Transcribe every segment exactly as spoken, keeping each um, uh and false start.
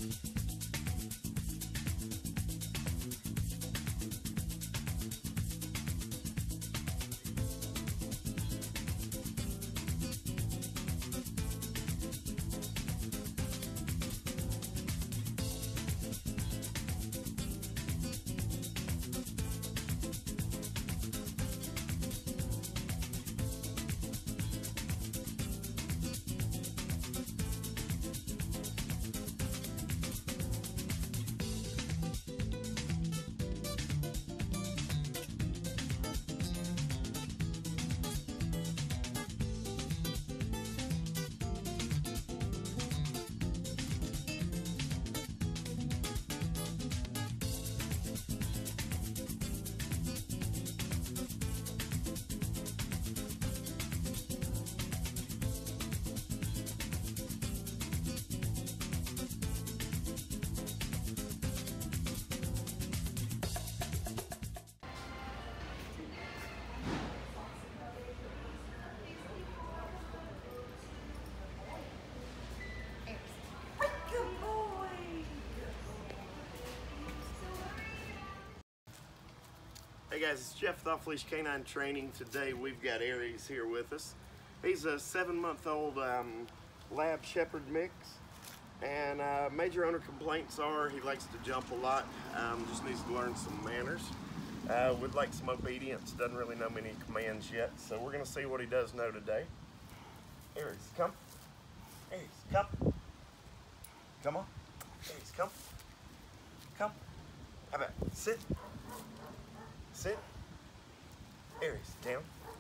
Hey guys, it's Jeff with Leash K nine Training. Today we've got Aries here with us. He's a seven-month-old um, lab shepherd mix, and uh, major owner complaints are he likes to jump a lot, um, just needs to learn some manners. Uh, would like some obedience, doesn't really know many commands yet, so we're going to see what he does know today. Aries, come. Aries, come. Come on. Aries, come. Come. How about sit? Sit. Aries, down.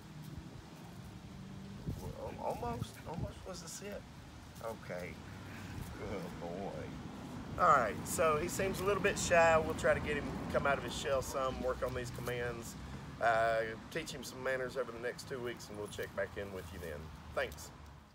Well, almost, almost was a sit. Okay. Good boy. All right, so he seems a little bit shy. We'll try to get him to come out of his shell some, work on these commands, uh, teach him some manners over the next two weeks, and we'll check back in with you then. Thanks.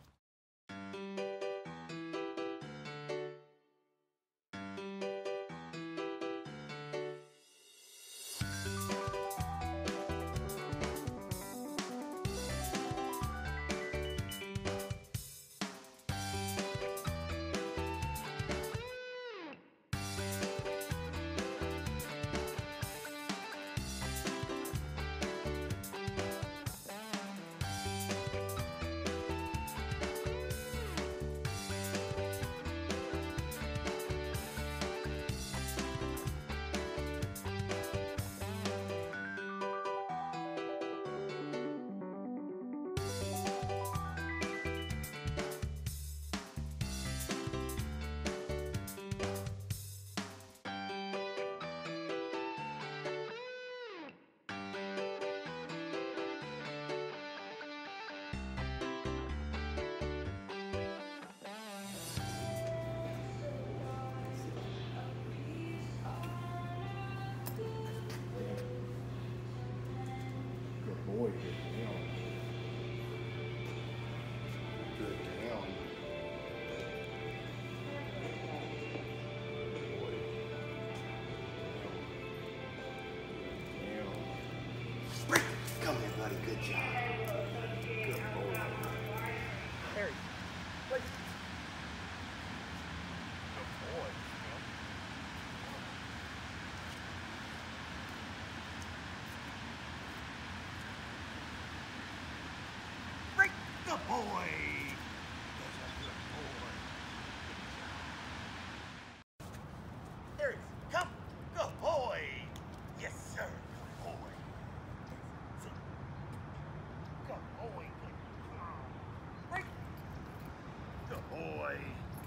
Boy, good down. Good down. Boy. Down. Come here, buddy. Good job. Good boy. Harry, wait. Good boy. Good boy. That's a good boy. Aries, come. Good boy. Yes, sir. Good boy. Sit. Good boy. Good. Come on. Break. Good boy.